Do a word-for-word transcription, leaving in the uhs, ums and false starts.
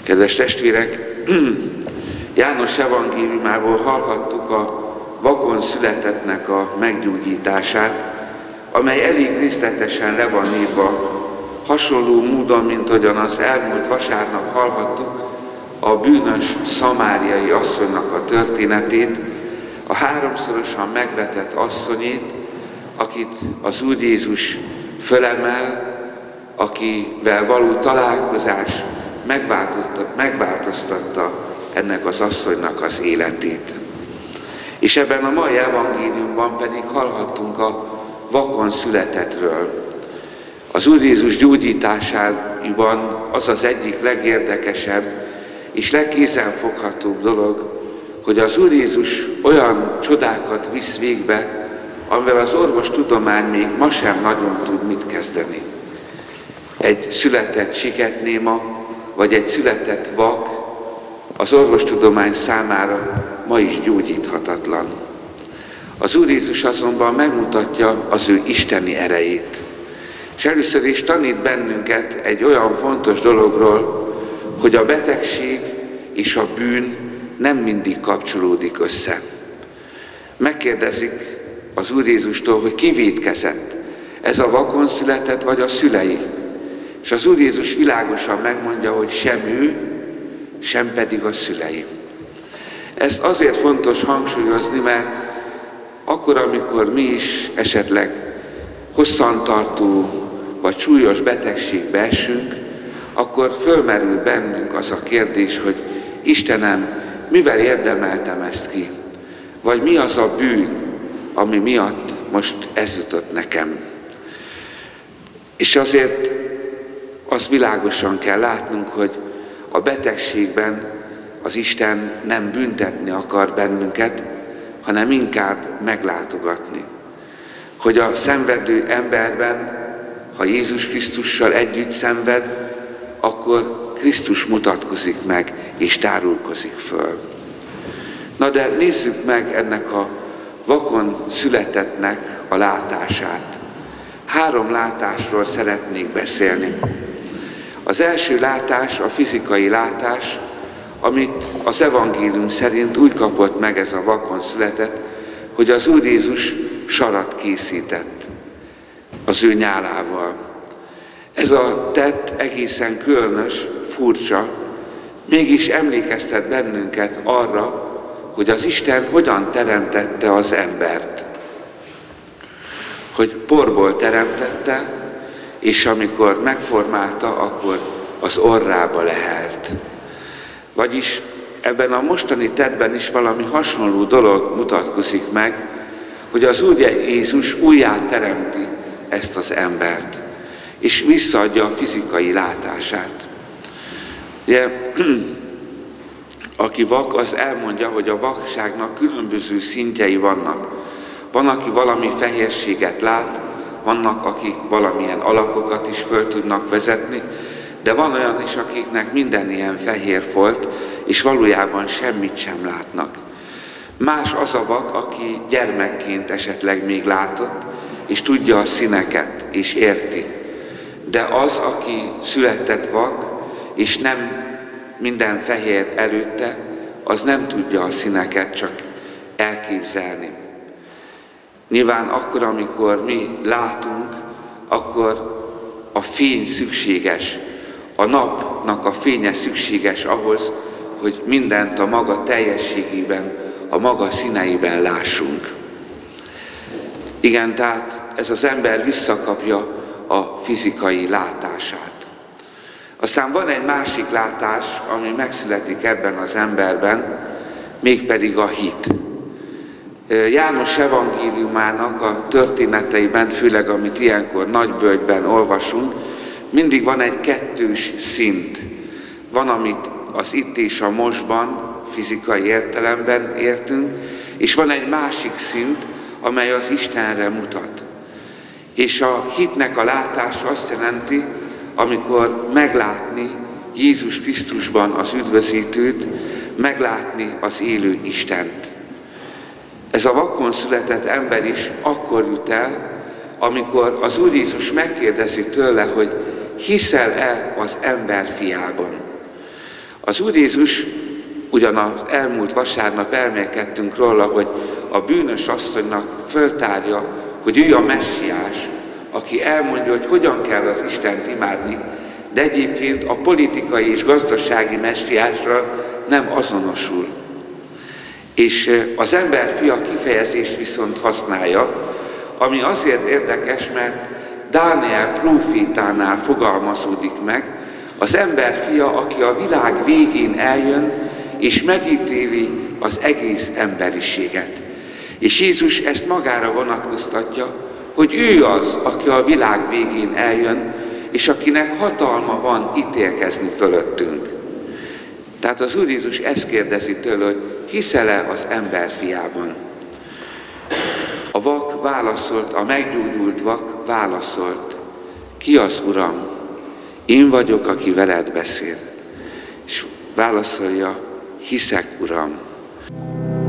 Kedves testvérek, János evangéliumából hallhattuk a vakon születettnek a meggyógyítását, amely elég részletesen le van írva, hasonló módon, mint hogyan az elmúlt vasárnap hallhattuk a bűnös szamáriai asszonynak a történetét, a háromszorosan megvetett asszonyét, akit az Úr Jézus fölemel, akivel való találkozás megváltoztatta ennek az asszonynak az életét. És ebben a mai evangéliumban pedig hallhattunk a vakon születettről. Az Úr Jézus gyógyításában az az egyik legérdekesebb és legkézenfoghatóbb dolog, hogy az Úr Jézus olyan csodákat visz végbe, amivel az orvostudomány még ma sem nagyon tud mit kezdeni. Egy született siketnéma, vagy egy született vak az orvostudomány számára ma is gyógyíthatatlan. Az Úr Jézus azonban megmutatja az ő isteni erejét. És először is tanít bennünket egy olyan fontos dologról, hogy a betegség és a bűn nem mindig kapcsolódik össze. Megkérdezik az Úr Jézustól, hogy ki vétkezett, ez a vakon született, vagy a szülei. És az Úr Jézus világosan megmondja, hogy sem ő, sem pedig a szülei. Ezt azért fontos hangsúlyozni, mert akkor, amikor mi is esetleg hosszantartó vagy súlyos betegségbe esünk, akkor fölmerül bennünk az a kérdés, hogy Istenem, mivel érdemeltem ezt ki? Vagy mi az a bűn, ami miatt most ez jutott nekem? És azért azt világosan kell látnunk, hogy a betegségben az Isten nem büntetni akar bennünket, hanem inkább meglátogatni. Hogy a szenvedő emberben, ha Jézus Krisztussal együtt szenved, akkor Krisztus mutatkozik meg és tárulkozik föl. Na de nézzük meg ennek a vakon születettnek a látását. Három látásról szeretnék beszélni. Az első látás a fizikai látás, amit az evangélium szerint úgy kapott meg ez a vakon született, hogy az Úr Jézus sarat készített az ő nyálával. Ez a tett egészen különös, furcsa, mégis emlékeztet bennünket arra, hogy az Isten hogyan teremtette az embert. Hogy porból teremtette, és amikor megformálta, akkor az orrába lehelt. Vagyis ebben a mostani tettben is valami hasonló dolog mutatkozik meg, hogy az Úr Jézus újjá teremti ezt az embert, és visszaadja a fizikai látását. Ugye, aki vak, az elmondja, hogy a vakságnak különböző szintjei vannak. Van, aki valami fehérséget lát, vannak, akik valamilyen alakokat is föl tudnak vezetni, de van olyan is, akiknek minden ilyen fehér folt, és valójában semmit sem látnak. Más az a vak, aki gyermekként esetleg még látott, és tudja a színeket, és érti. De az, aki született vak, és nem minden fehér előtte, az nem tudja a színeket csak elképzelni. Nyilván akkor, amikor mi látunk, akkor a fény szükséges, a napnak a fénye szükséges ahhoz, hogy mindent a maga teljességében, a maga színeiben lássunk. Igen, tehát ez az ember visszakapja a fizikai látását. Aztán van egy másik látás, ami megszületik ebben az emberben, mégpedig a hit. János evangéliumának a történeteiben, főleg amit ilyenkor nagybölgyben olvasunk, mindig van egy kettős szint. Van, amit az itt és a mostban, fizikai értelemben értünk, és van egy másik szint, amely az Istenre mutat. És a hitnek a látása azt jelenti, amikor meglátni Jézus Krisztusban az üdvözítőt, meglátni az élő Istent. Ez a vakon született ember is akkor jut el, amikor az Úr Jézus megkérdezi tőle, hogy hiszel-e az ember fiában. Az Úr Jézus, ugyan az elmúlt vasárnap elmélkedtünk róla, hogy a bűnös asszonynak föltárja, hogy ő a messiás, aki elmondja, hogy hogyan kell az Istent imádni, de egyébként a politikai és gazdasági messiásra nem azonosul. És az emberfia kifejezést viszont használja, ami azért érdekes, mert Dániel prófétánál fogalmazódik meg, az emberfia, aki a világ végén eljön, és megítéli az egész emberiséget. És Jézus ezt magára vonatkoztatja, hogy ő az, aki a világ végén eljön, és akinek hatalma van ítélkezni fölöttünk. Tehát az Úr Jézus ezt kérdezi tőle, hogy hiszel-e az emberfiában? A vak válaszolt, a meggyógyult vak válaszolt, ki az Uram? Én vagyok, aki veled beszél. És válaszolja, hiszek, Uram.